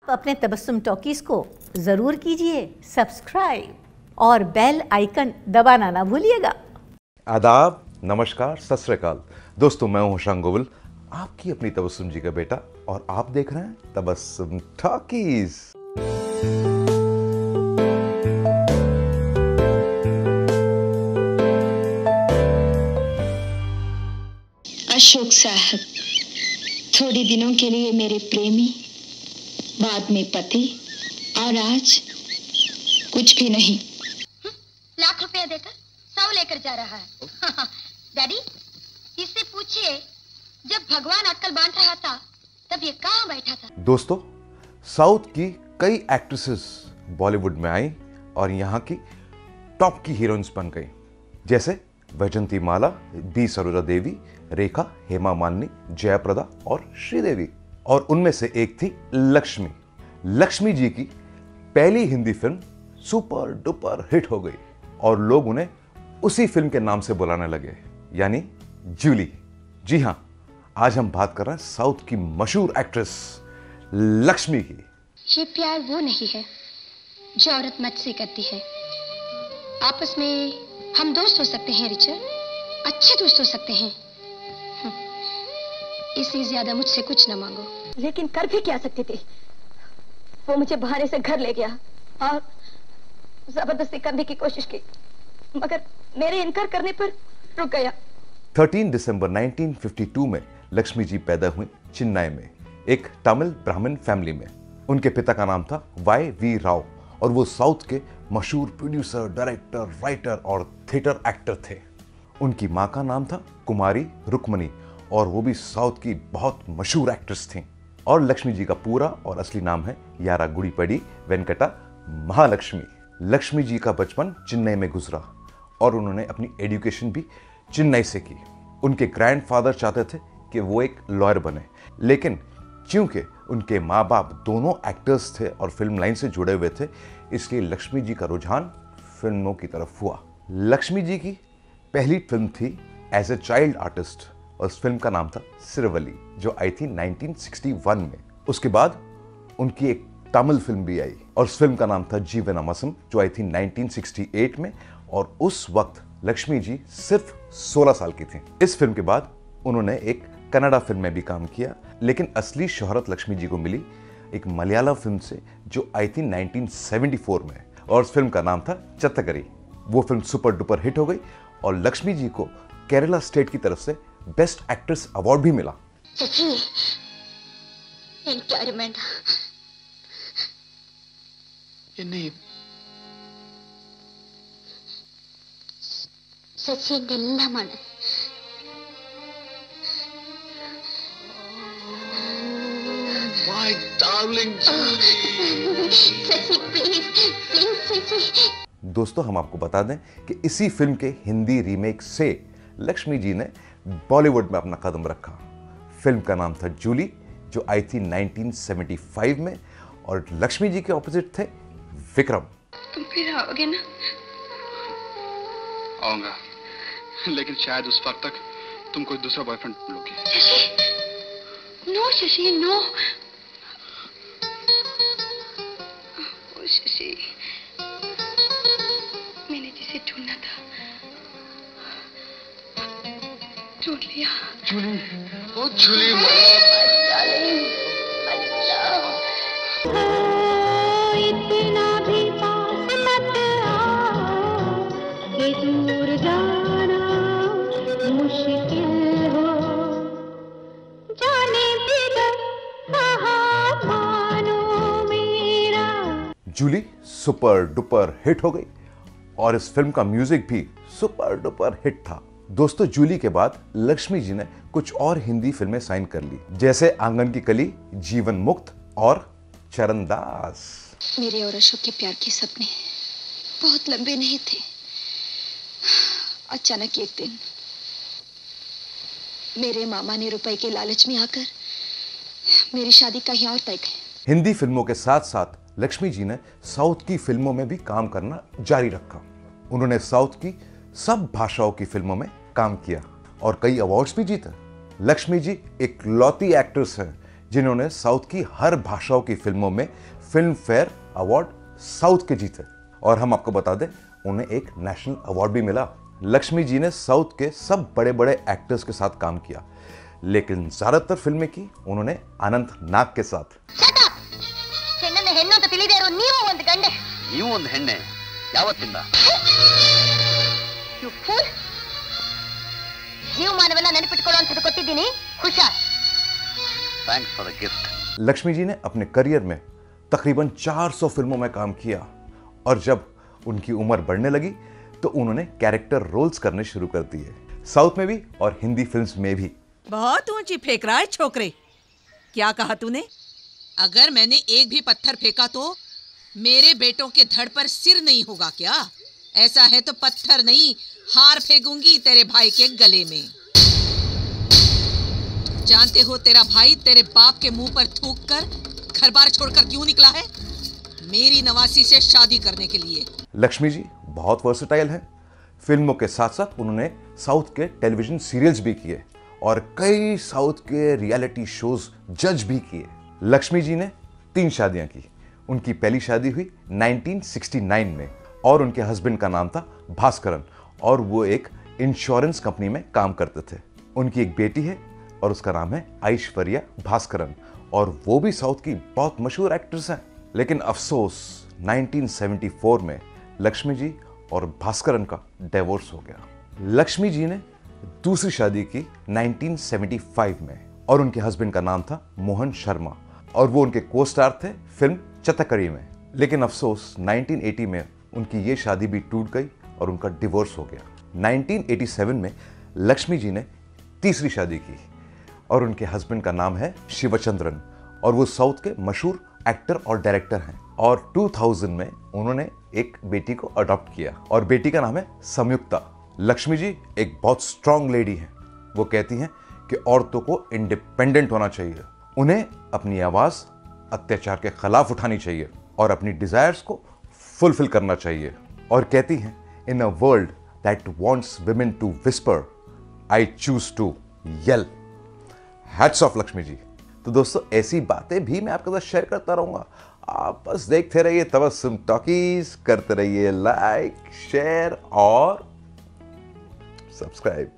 अपने तबस्सुम टॉकीज को जरूर कीजिए सब्सक्राइब और बेल आइकन दबाना ना भूलिएगा। आदाब, नमस्कार, सत श्री अकाल। दोस्तों, मैं हूं होशांग गोविल, आपकी अपनी तबस्सुम जी का बेटा, और आप देख रहे हैं तबस्सुम टॉकीज। अशोक साहब, थोड़े दिनों के लिए मेरे प्रेमी, बाद में पति, और आज कुछ भी नहीं। लाख रुपया देकर 100 लेकर जा रहा है। डैडी, इससे पूछिए, जब भगवान अक्ल बांट रहा था तब ये कहाँ बैठा था? दोस्तों, साउथ की कई एक्ट्रेसेस बॉलीवुड में आई और यहाँ की टॉप की हीरोइंस बन गई, जैसे वैजंती माला, बी सरोजा देवी, रेखा, हेमा मालिनी, जयाप्रदा और श्रीदेवी। और उनमें से एक थी लक्ष्मी। लक्ष्मी जी की पहली Hindi film super duper hit हो गई और लोग उन्हें उसी फिल्म के नाम से बुलाने लगे, यानी जूली। जी हां, आज हम बात कर रहे हैं साउथ की मशहूर एक्ट्रेस लक्ष्मी की। ये प्यार वो नहीं है जो औरत मर्द से करती है। आपस में हम दोस्त हो सकते हैं रिचर्ड, अच्छे दोस्त हो सकते हैं। इससे ज्यादा मुझसे कुछ न मांगो। लेकिन कर भी क्या सकती थी? वो मुझे बहाने से घर ले गया और जबरदस्ती करने की कोशिश की, मगर मेरे इनकार करने पर रुक गया। 13 दिसंबर 1952 में लक्ष्मी जी पैदा हुई चेन्नई में एक तमिल ब्राह्मण फैमिली में। उनके पिता का नाम था Y.V. राव और वो साउथ के मशहूर प्रोड्यूसर, डायरेक्टर, राइटर और थिएटर एक्टर थे। उनकी माँ का नाम था कुमारी रुक्मणी और वो भी साउथ की बहुत मशहूर एक्ट्रेस थी। और लक्ष्मी जी का पूरा और असली नाम है यारा गुड़ीपड़ी वेंकटा महालक्ष्मी। लक्ष्मी जी का बचपन चेन्नई में गुजरा और उन्होंने अपनी एजुकेशन भी चेन्नई से की। उनके ग्रैंडफादर चाहते थे कि वो एक लॉयर बने, लेकिन क्योंकि उनके माँ बाप दोनों एक्टर्स थे और फिल्म लाइन से जुड़े हुए थे, इसलिए लक्ष्मी जी का रुझान फिल्मों की तरफ हुआ। लक्ष्मी जी की पहली फिल्म थी एज ए चाइल्ड आर्टिस्ट और उस फिल्म का नाम था सिरवली, जो आई थी 1961 में। उसके बाद उनकी एक तमिल फिल्म भी आई और उस फिल्म का नाम था जीवनामसम, जो आई थी 1968 में, और उस वक्त लक्ष्मी जी सिर्फ 16 साल की थी। इस फिल्म के बाद उन्होंने एक कन्नड़ा फिल्म में भी काम किया, लेकिन असली शोहरत लक्ष्मी जी को मिली एक मलयालम फिल्म से जो आई थी 1974 में, और उस फिल्म का नाम था चत्तगरी। वो फिल्म सुपर डुपर हिट हो गई और लक्ष्मी जी को केरला स्टेट की तरफ से बेस्ट एक्ट्रेस अवार्ड भी मिला। सची, എനിക്കറിയണ്ട. എന്നെ സച്ചി എൻ്റെ എല്ലാമാണ്. My darling Julie. Sachi please please Sachi. दोस्तों, हम आपको बता दें कि इसी फिल्म के हिंदी रीमेक से लक्ष्मी जी ने बॉलीवुड में अपना कदम रखा। फिल्म का नाम था जूली, जो आई थी 1975 में, और लक्ष्मी जी के ऑपोजिट थे विक्रम। तुम फिर आओगे ना? आऊंगा, लेकिन शायद उस वक्त तक तुम कोई दूसरा बॉयफ्रेंड लोगे। Shashi, no Shashi, no. Oh Shashi, मैंने जिसे ढूंढना था ढूंढ लिया. जूली, ओ जूली, इतना भी पास मत आओ, ये दूर जाना मुश्किल हो, जाने दे कहाँ मानो मेरा। जूली सुपर डुपर हिट हो गई और इस फिल्म का म्यूजिक भी सुपर डुपर हिट था। दोस्तों, जूली के बाद लक्ष्मी जी ने कुछ और हिंदी फिल्में साइन कर ली, जैसे आंगन की कली, जीवन मुक्त और चरणदास। मेरे और अशोक के प्यार के सपने बहुत लंबे नहीं थे। अचानक एक दिन मेरे मामा ने रुपए के लालच में आकर मेरी शादी कहीं और तय की। हिंदी फिल्मों के साथ साथ लक्ष्मी जी ने साउथ की फिल्मों में भी काम करना जारी रखा। उन्होंने साउथ की सब भाषाओं की फिल्मों में काम किया और कई अवार्ड्स भी जीते। लक्ष्मी जी एक लौती एक्ट्रेस हैं जिन्होंने साउथ की हर भाषाओं की फिल्मों में फिल्म फेयर अवार्ड साउथ के जीते। और हम आपको बता दें, उन्हें एक नेशनल अवार्ड भी मिला। लक्ष्मी जी ने साउथ के सब बड़े बड़े एक्टर्स के साथ काम किया, लेकिन ज्यादातर फिल्में की उन्होंने अनंत नाग के साथ। ನೀವು ಒಂದು ಹೆಣ್ಣೆ ಯಾವತ್ತಿಂದ ಜೀವಮಾನವೆಲ್ಲ ನೆನಪಿಟ್ಕೊಳ್ಳುವಂಥದ್ದು ಕೊಟ್ಟಿದ್ದೀನಿ, ಹುಷಾರ್। Thanks for the gift. Lakshmi ji ने अपने करियर में तकरीबन 400 फिल्मों में काम किया और जब उनकी उम्र बढ़ने लगी तो उन्होंने कैरेक्टर रोल्स करने शुरू कर दिए, साउथ में भी और हिंदी फिल्म्स में भी। बहुत ऊंची फेंक रहा है छोकरे। क्या कहा तूने? अगर मैंने एक भी पत्थर फेंका तो मेरे बेटों के धड़ पर सिर नहीं होगा क्या? ऐसा है तो पत्थर नहीं, हार फेंकूंगी तेरे भाई के गले में। जानते हो तेरा भाई तेरे बाप के मुंह पर थूक कर घर बार छोड़कर क्यों निकला है? मेरी नवासी से शादी करने के लिए। लक्ष्मी जी बहुत वर्सेटाइल हैं। फिल्मों के साथ साथ उन्होंने साउथ के टेलीविजन सीरियल्स भी किए और कई साउथ के रियलिटी शोज जज भी किए। लक्ष्मी जी ने 3 शादियां की। उनकी पहली शादी हुई 1969 में और उनके हस्बैंड का नाम था भास्करन और वो एक इंश्योरेंस कंपनी में काम करते थे। उनकी एक बेटी है और उसका नाम है ऐश्वर्या भास्करन और वो भी साउथ की बहुत मशहूर एक्ट्रेस हैं। लेकिन अफसोस 1974 में लक्ष्मी जी और भास्करन का डिवोर्स हो गया। लक्ष्मी जी ने दूसरी शादी की 1975 में और उनके हस्बैंड का नाम था मोहन शर्मा और वो उनके को स्टार थे फिल्म चतकड़ी में। लेकिन अफसोस 1980 में उनकी ये शादी भी टूट गई और उनका डिवोर्स हो गया। 1987 में लक्ष्मी जी ने तीसरी शादी की और उनके हस्बैंड का नाम है शिवचंद्रन और वो साउथ के मशहूर एक्टर और डायरेक्टर हैं। और 2000 में उन्होंने एक बेटी को अडॉप्ट किया और बेटी का नाम है संयुक्ता। लक्ष्मी जी एक बहुत स्ट्रांग लेडी हैं। वो कहती हैं कि औरतों को इंडिपेंडेंट होना चाहिए, उन्हें अपनी आवाज अत्याचार के खिलाफ उठानी चाहिए और अपनी डिजायर्स को फुलफिल करना चाहिए। और कहती हैं, in a world that wants women to whisper, I choose to yell. Hats off Lakshmi ji. तो दोस्तों, ऐसी बातें भी मैं आपके साथ शेयर करता रहूंगा। आप बस देखते रहिए तबस्सुम टॉकीज, करते रहिए लाइक, शेयर और सब्सक्राइब।